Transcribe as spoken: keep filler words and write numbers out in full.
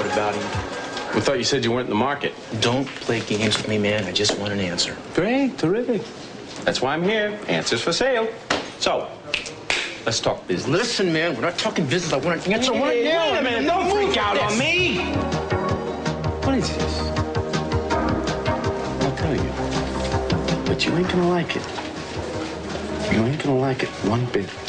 What about him? I thought you said you weren't in the market. Don't play games with me, man. I just want an answer. Great, terrific. That's why I'm here. Answers for sale. So, let's talk business. Listen, man, we're not talking business. I want an answer. I want Hey, it now. wait a minute. Don't freak out on me. What is this? I'll tell you. But you ain't gonna like it. You ain't gonna like it one bit.